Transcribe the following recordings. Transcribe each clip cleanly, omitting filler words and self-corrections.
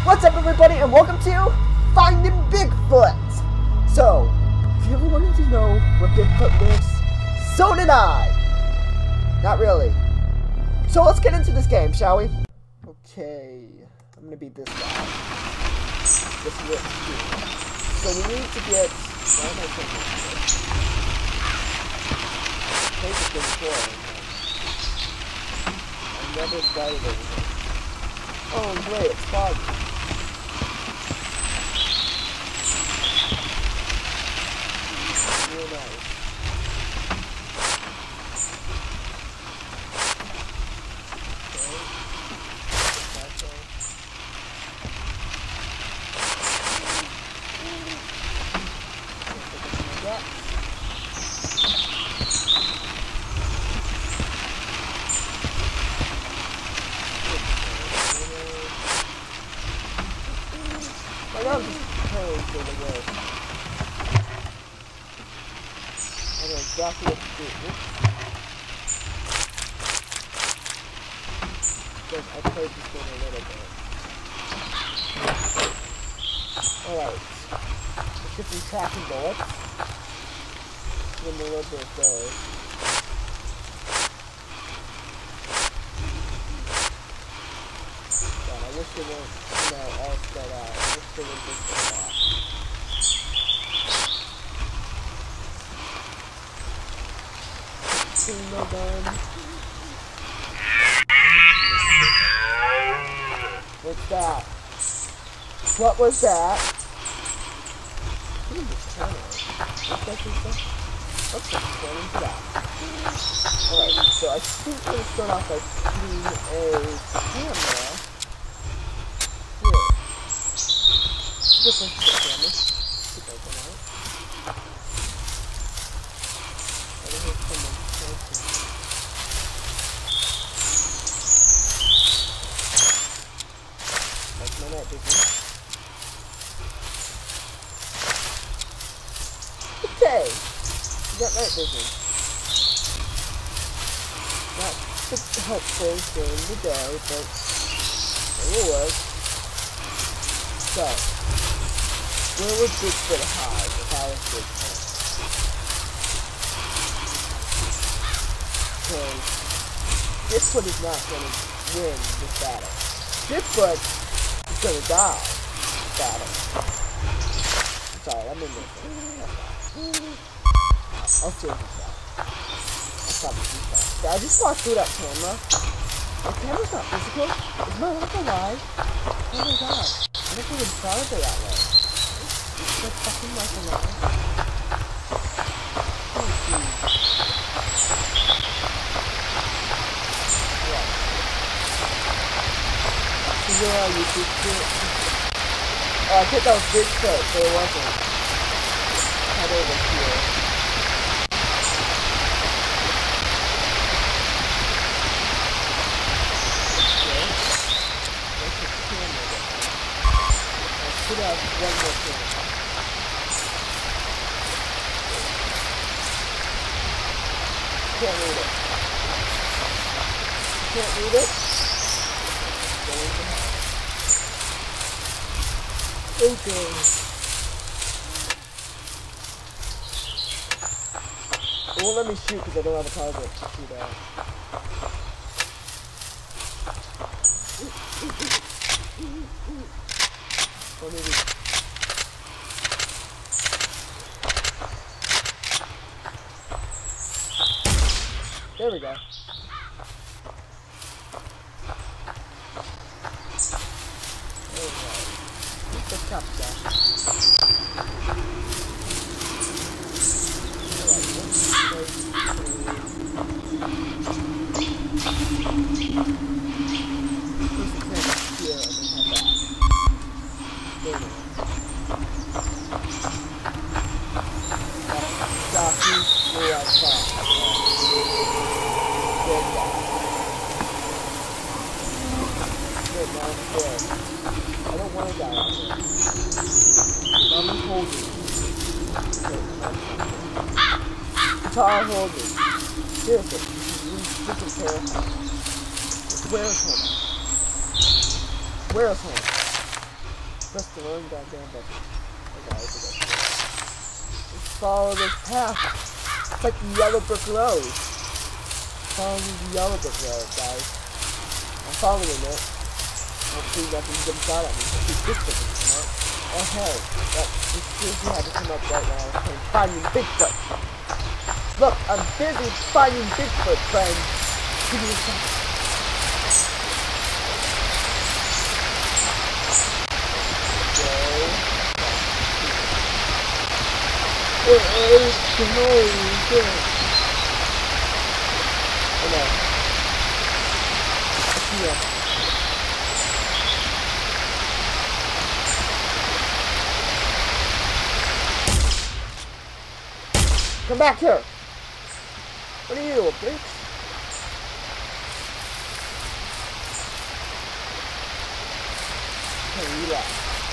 What's up, everybody, and welcome to Finding Bigfoot! So, if you ever wanted to know where Bigfoot lives, so did I! Not really. So let's get into this game, shall we? Okay, I'm gonna beat this guy. This is it. So we need to get... Why am I taking this? Take this before. I never started anything. Oh, great, it's foggy. Real nice. I'm just preparing for the worst. I know exactly what to do. Because I played this game a little bit. Alright. Let's get some tracking bullets. Give them a little bit of those. God, I wish they weren't, all spread out. I wish they would just go off. No gun. What's that? What was that? What's that? Let's just turn into that. Alright, so I think we're going to start off by shooting a camera. Here. This one's the camera. Keep that one out. I don't hear someone smoking. That's my night vision. Okay! We got night vision. Not super helpful during the day, but it will work. So, where would Bigfoot hide if I was Bigfoot? Because Bigfoot is not going to win this battle. Bigfoot is going to die this battle. Sorry, I'm in this one. I'll save this out. I'll stop this stuff. I just walked through that camera. The camera's not physical. Is my life alive? Oh my god. I don't even thought of it that way. It's fucking life alive. Oh, geez. Yeah. So where are you, Bigfoot? Oh, I thought that was Bigfoot, but it wasn't. Head over here. Should have one more thing. Can't read it. Can't read it? Okay. It won't let me shoot because I don't have a target to shoot at. Or maybe. There we go. Alright. What's the top stuff? Alright, let's go here and then have that. There we go. Jockey, we're outside. Good guy. Good, now I'm dead. I don't want to die out there. I'm holding. Guitar holding. Seriously, this is really freaking terrifying. Where's home? Where's home? press the wrong goddamn button. Okay, let's follow this path. It's like the yellow brick road. Follow the yellow brick road, guys. I'm following it. Hopefully nothing jumps out at me. Hopefully Bigfoot doesn't come out. Oh hey, this seriously had to come up right now. I'm finding Bigfoot. Look, I'm busy finding Bigfoot, friends. Give me a second. Come back here! What are you, bitch? Okay, relax.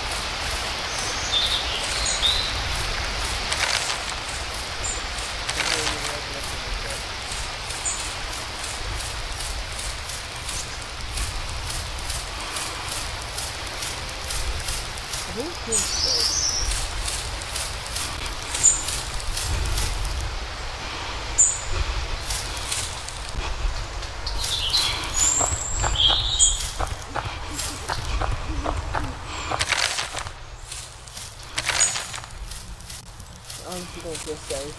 You don't feel safe.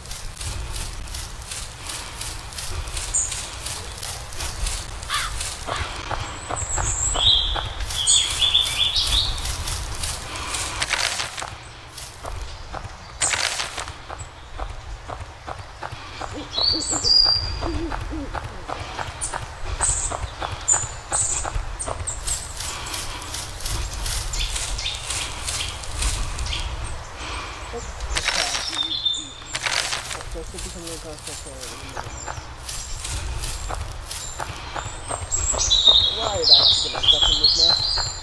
Why did I have to get myself in this mess?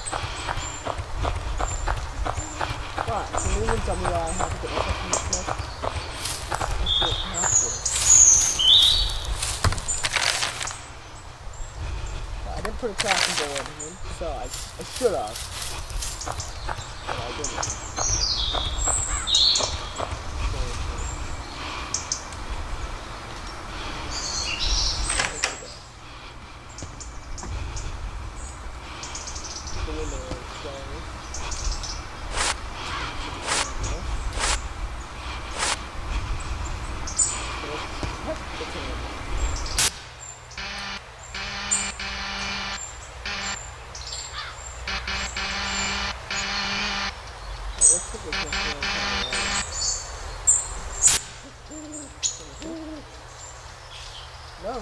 Why? Can you even tell me why I have to get myself in this mess? I shouldn't have to. Well, I didn't put a crafting board in, so I should have. But I didn't. No.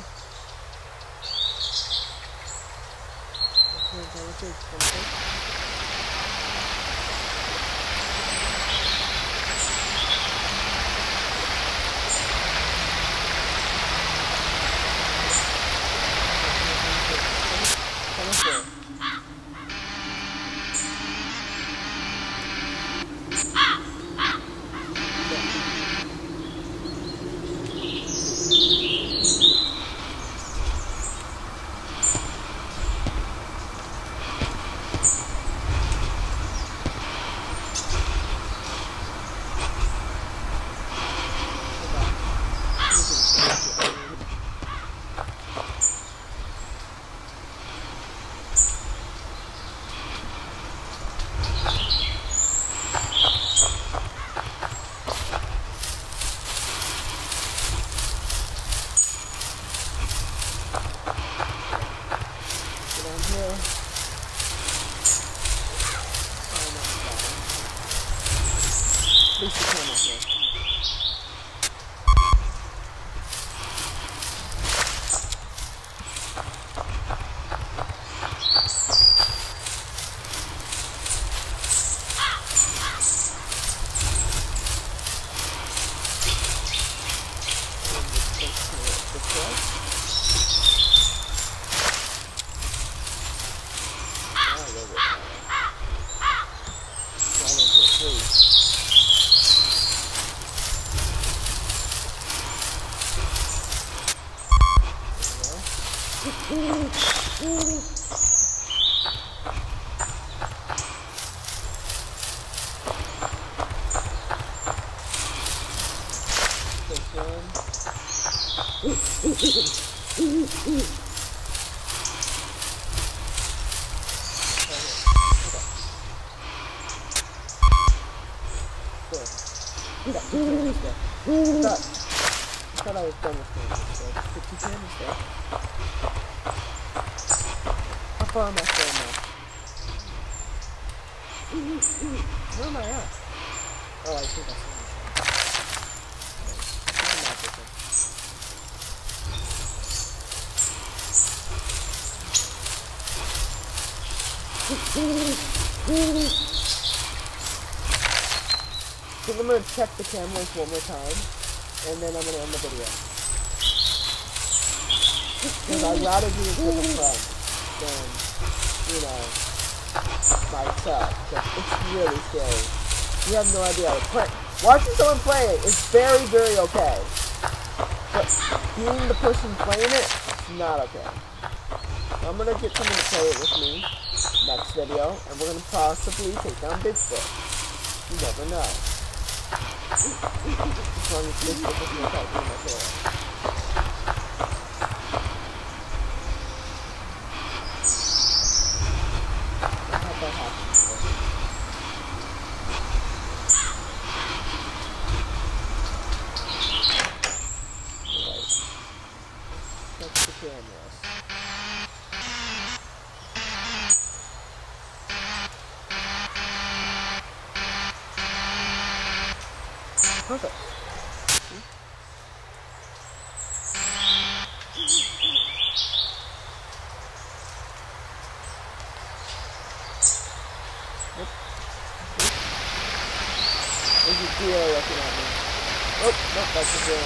still. Yeah, 2 cameras still. I thought I was done with cameras still. Just put 2 cameras there. How far am I still now? Where am I at? Oh, I think I saw it. So I'm going to check the cameras one more time, and then I'm going to end the video. Because I'd rather do this with a friend than, you know, myself. Because it's really scary. You have no idea. Watching someone play it is very, very okay. But being the person playing it, it's not okay. I'm going to get someone to play it with me next video, and we're going to possibly take down Bigfoot. You never know. As long as Bigfoot doesn't attack me in my tail. I hope that happens. Alright. Check the cameras. Perfect. Nope. There's a deer looking at me. Oh, nope, that's a deer.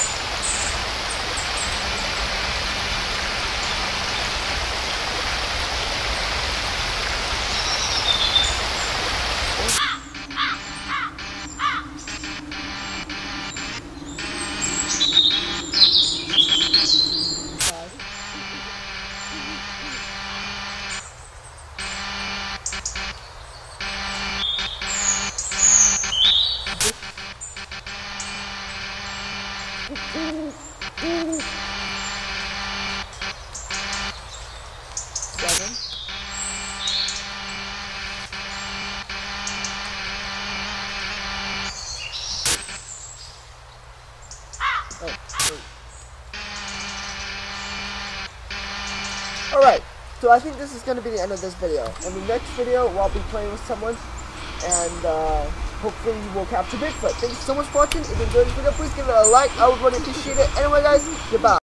Alright, so I think this is going to be the end of this video. In the next video, I'll be playing with someone, and hopefully we'll capture Bigfoot. Thank you so much for watching. If you enjoyed this video, please give it a like. I would really appreciate it. Anyway, guys, goodbye.